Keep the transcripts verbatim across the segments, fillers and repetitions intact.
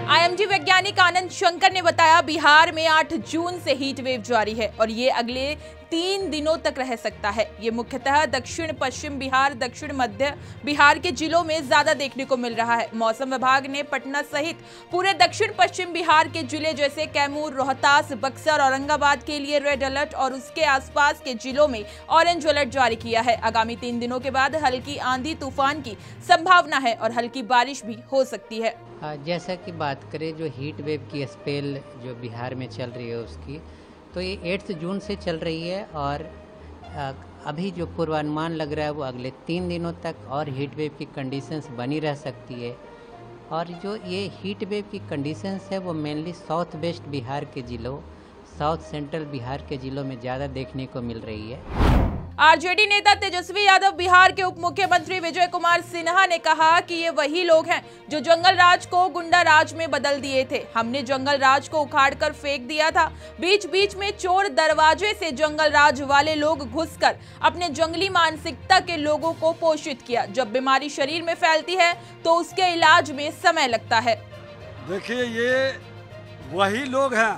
IMD वैज्ञानिक आनंद शंकर ने बताया, बिहार में आठ जून से हीट वेव जारी है और ये अगले तीन दिनों तक रह सकता है। ये मुख्यतः दक्षिण पश्चिम बिहार, दक्षिण मध्य बिहार के जिलों में ज्यादा देखने को मिल रहा है। मौसम विभाग ने पटना सहित पूरे दक्षिण पश्चिम बिहार के जिले जैसे कैमूर, रोहतास, बक्सर, औरंगाबाद के लिए रेड अलर्ट और उसके आसपास के जिलों में ऑरेंज अलर्ट जारी किया है। आगामी तीन दिनों के बाद हल्की आंधी तूफान की संभावना है और हल्की बारिश भी हो सकती है। जैसा कि बात करें जो हीट वेव की स्पेल जो बिहार में चल रही है उसकी, तो ये आठ जून से चल रही है और अभी जो पूर्वानुमान लग रहा है वो अगले तीन दिनों तक और हीट वेव की कंडीशंस बनी रह सकती है। और जो ये हीट वेव की कंडीशंस है वो मेनली साउथ वेस्ट बिहार के ज़िलों, साउथ सेंट्रल बिहार के ज़िलों में ज़्यादा देखने को मिल रही है। आरजेडी नेता तेजस्वी यादव बिहार के उप मुख्यमंत्री विजय कुमार सिन्हा ने कहा कि ये वही लोग हैं जो जंगल राज को गुंडा राज में बदल दिए थे। हमने जंगल राज को उखाड़कर फेंक दिया था। बीच बीच में चोर दरवाजे से जंगल राज वाले लोग घुसकर अपने जंगली मानसिकता के लोगों को पोषित किया। जब बीमारी शरीर में फैलती है तो उसके इलाज में समय लगता है। देखिए, ये वही लोग हैं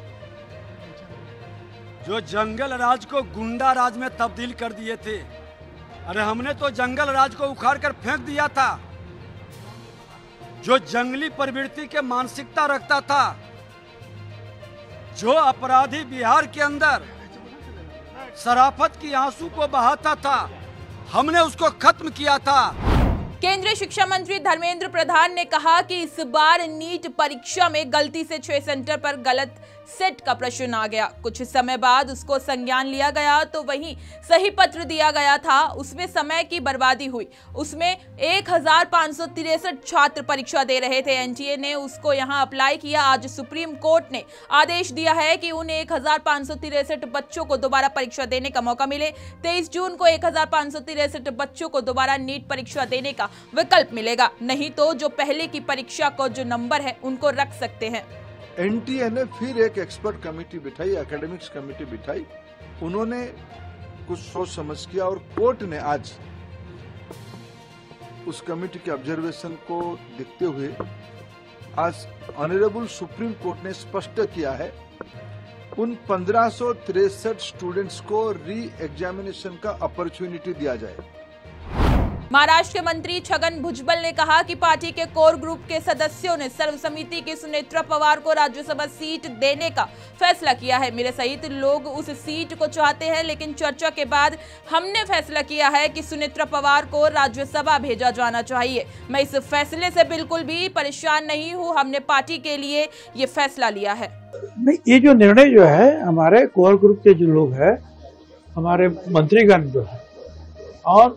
जो जंगल राज को गुंडा राज में तब्दील कर दिए थे। अरे हमने तो जंगल राज को उखाड़ कर फेंक दिया था। जो जंगली प्रवृत्ति के मानसिकता रखता था, जो अपराधी बिहार के अंदर शराफत की आंसू को बहाता था, हमने उसको खत्म किया था। केंद्रीय शिक्षा मंत्री धर्मेंद्र प्रधान ने कहा कि इस बार नीट परीक्षा में गलती से छह सेंटर पर गलत सेट का प्रश्न आ गया। कुछ समय बाद उसको संज्ञान लिया गया तो वहीं सही पत्र दिया गया था। उसमें समय की बर्बादी हुई। उसमें एक हजार पाँच सौ तिरसठ छात्र परीक्षा दे रहे थे। एनटीए ने उसको यहां अप्लाई किया। आज सुप्रीम कोर्ट ने आदेश दिया है कि उन एक हजार पाँच सौ तिरसठ बच्चों को दोबारा परीक्षा देने का मौका मिले। तेईस जून को एक हजार पाँच सौ तिरसठ बच्चों को दोबारा नीट परीक्षा देने का विकल्प मिलेगा, नहीं तो जो पहले की परीक्षा को जो नंबर है उनको रख सकते हैं। एनटीए ने फिर एक एक्सपर्ट कमेटी बिठाई, एकेडमिक्स कमेटी बिठाई। उन्होंने कुछ सोच समझ किया और कोर्ट ने आज उस कमेटी के ऑब्जर्वेशन को देखते हुए आज ऑनरेबल सुप्रीम कोर्ट ने स्पष्ट किया है उन पंद्रह सौ तिरसठ स्टूडेंट्स को री एग्जामिनेशन का अपॉर्चुनिटी दिया जाए। महाराष्ट्र के मंत्री छगन भुजबल ने कहा कि पार्टी के कोर ग्रुप के सदस्यों ने सर्वसम्मति की सुनेत्रा पवार को राज्यसभा सीट देने का फैसला किया है। मेरे सहित लोग उस सीट को चाहते हैं, लेकिन चर्चा के बाद हमने फैसला किया है कि सुनेत्रा पवार को राज्यसभा भेजा जाना चाहिए। मैं इस फैसले से बिल्कुल भी परेशान नहीं हूँ। हमने पार्टी के लिए ये फैसला लिया है। नहीं, ये जो निर्णय जो है हमारे कोर ग्रुप के जो लोग हैं, हमारे मंत्रीगण जो है और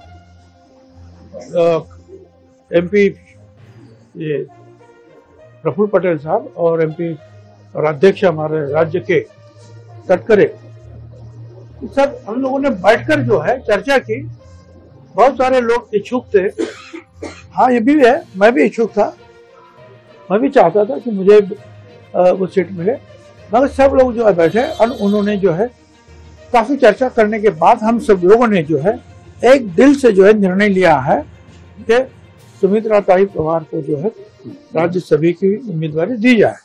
एमपी ये प्रफुल्ल पटेल साहब और एमपी और अध्यक्ष हमारे राज्य के तटकरे, सब हम लोगों ने बैठकर जो है चर्चा की। बहुत सारे लोग इच्छुक थे। हाँ, ये भी है, मैं भी इच्छुक था। मैं भी चाहता था कि मुझे वो सीट मिले, मगर सब लोग जो है बैठे और उन्होंने जो है काफी चर्चा करने के बाद हम सब लोगों ने जो है एक दिल से जो है निर्णय लिया है कि सुमित्रा ताई पवार को जो है राज्यसभा की उम्मीदवारी दी जाए।